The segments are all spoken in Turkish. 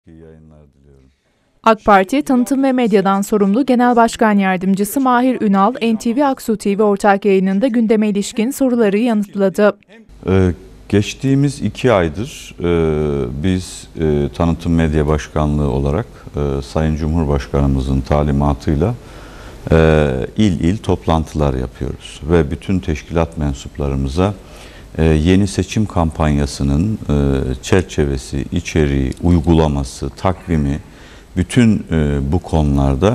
İyi yayınlar diliyorum. AK Parti Tanıtım ve Medyadan sorumlu Genel Başkan Yardımcısı Mahir Ünal, NTV Aksu TV ortak yayınında gündeme ilişkin soruları yanıtladı. Geçtiğimiz 2 aydır biz Tanıtım Medya Başkanlığı olarak Sayın Cumhurbaşkanımızın talimatıyla il il toplantılar yapıyoruz. Ve bütün teşkilat mensuplarımıza yeni seçim kampanyasının çerçevesi, içeriği, uygulaması, takvimi, bütün bu konularda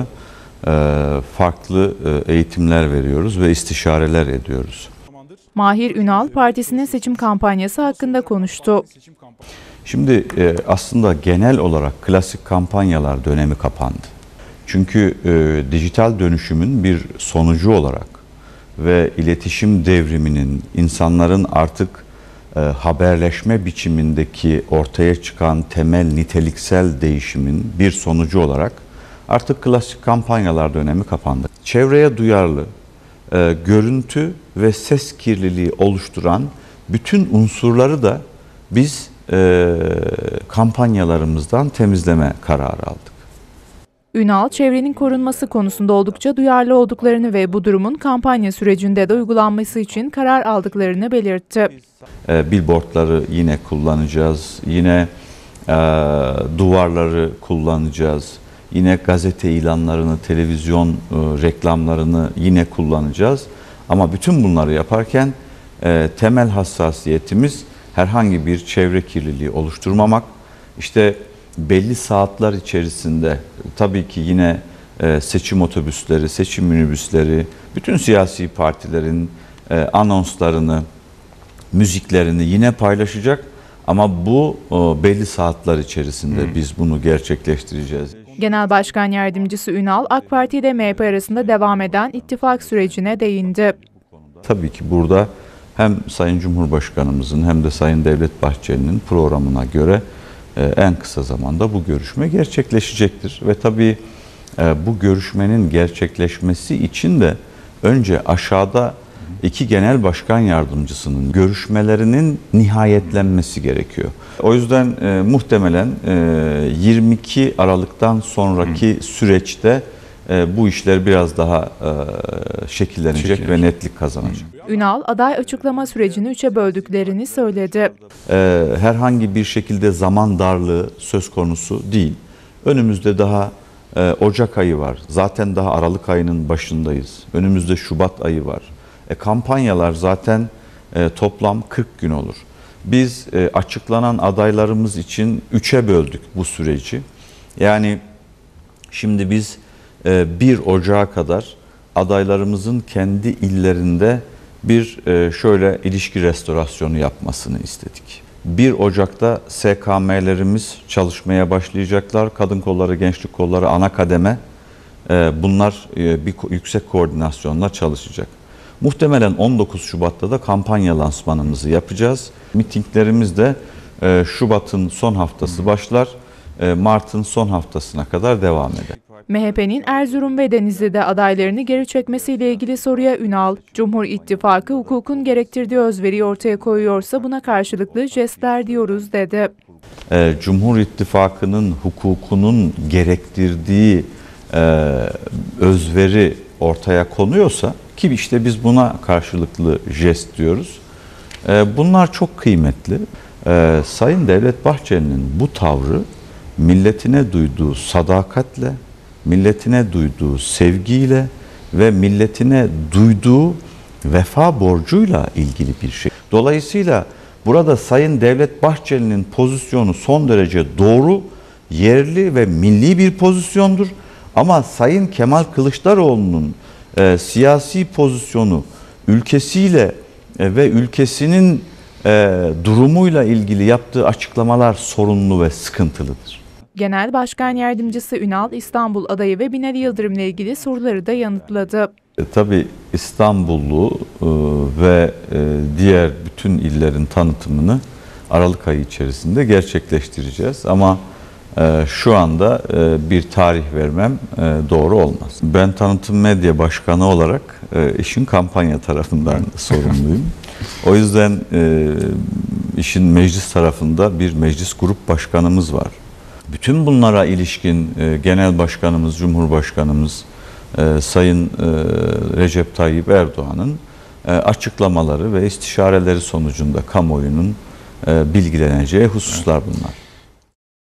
farklı eğitimler veriyoruz ve istişareler ediyoruz. Mahir Ünal, partisinin seçim kampanyası hakkında konuştu. Şimdi aslında genel olarak klasik kampanyalar dönemi kapandı. Çünkü dijital dönüşümün bir sonucu olarak ve iletişim devriminin insanların artık haberleşme biçimindeki ortaya çıkan temel niteliksel değişimin bir sonucu olarak artık klasik kampanyalar dönemi kapandı. Çevreye duyarlı, görüntü ve ses kirliliği oluşturan bütün unsurları da biz kampanyalarımızdan temizleme kararı aldık. Ünal, çevrenin korunması konusunda oldukça duyarlı olduklarını ve bu durumun kampanya sürecinde de uygulanması için karar aldıklarını belirtti. Billboardları yine kullanacağız, yine duvarları kullanacağız, yine gazete ilanlarını, televizyon reklamlarını yine kullanacağız. Ama bütün bunları yaparken temel hassasiyetimiz herhangi bir çevre kirliliği oluşturmamak. İşte belli saatler içerisinde tabii ki yine seçim otobüsleri, seçim minibüsleri, bütün siyasi partilerin anonslarını, müziklerini yine paylaşacak. Ama bu belli saatler içerisinde biz bunu gerçekleştireceğiz. Genel Başkan Yardımcısı Ünal, AK Parti ile MHP arasında devam eden ittifak sürecine değindi. Tabii ki burada hem Sayın Cumhurbaşkanımızın hem de Sayın Devlet Bahçeli'nin programına göre en kısa zamanda bu görüşme gerçekleşecektir. Ve tabii bu görüşmenin gerçekleşmesi için de önce aşağıda 2 genel başkan yardımcısının görüşmelerinin nihayetlenmesi gerekiyor. O yüzden muhtemelen 22 Aralık'tan sonraki süreçte bu işler biraz daha şekillenecek ve netlik kazanacak. Ünal, aday açıklama sürecini 3'e böldüklerini söyledi. Herhangi bir şekilde zaman darlığı söz konusu değil. Önümüzde daha Ocak ayı var. Zaten daha Aralık ayının başındayız. Önümüzde Şubat ayı var. Kampanyalar zaten toplam 40 gün olur. Biz açıklanan adaylarımız için 3'e böldük bu süreci. Yani şimdi biz 1 Ocak'a kadar adaylarımızın kendi illerinde bir şöyle ilişki restorasyonu yapmasını istedik. 1 Ocak'ta SKM'lerimiz çalışmaya başlayacaklar. Kadın kolları, gençlik kolları, ana kademe bunlar bir yüksek koordinasyonla çalışacak. Muhtemelen 19 Şubat'ta da kampanya lansmanımızı yapacağız. Mitinglerimiz de Şubat'ın son haftası başlar, Mart'ın son haftasına kadar devam eder. MHP'nin Erzurum ve Denizli'de adaylarını geri çekmesiyle ilgili soruya Ünal, Cumhur İttifakı hukukun gerektirdiği özveriyi ortaya koyuyorsa buna karşılıklı jestler diyoruz dedi. Cumhur İttifakı'nın hukukunun gerektirdiği özveri ortaya konuyorsa ki işte biz buna karşılıklı jest diyoruz. Bunlar çok kıymetli. Sayın Devlet Bahçeli'nin bu tavrı milletine duyduğu sadakatle, milletine duyduğu sevgiyle ve milletine duyduğu vefa borcuyla ilgili bir şey. Dolayısıyla burada Sayın Devlet Bahçeli'nin pozisyonu son derece doğru, yerli ve milli bir pozisyondur. Ama Sayın Kemal Kılıçdaroğlu'nun siyasi pozisyonu ülkesiyle ve ülkesinin durumuyla ilgili yaptığı açıklamalar sorunlu ve sıkıntılıdır. Genel Başkan Yardımcısı Ünal, İstanbul adayı ve Binali Yıldırım'la ilgili soruları da yanıtladı. Tabii İstanbullu ve diğer bütün illerin tanıtımını Aralık ayı içerisinde gerçekleştireceğiz. Ama şu anda bir tarih vermem doğru olmaz. Ben Tanıtım Medya Başkanı olarak işin kampanya tarafından sorumluyum. O yüzden işin meclis tarafında bir meclis grup başkanımız var. Bütün bunlara ilişkin Genel Başkanımız, Cumhurbaşkanımız Sayın Recep Tayyip Erdoğan'ın açıklamaları ve istişareleri sonucunda kamuoyunun bilgileneceği hususlar bunlar.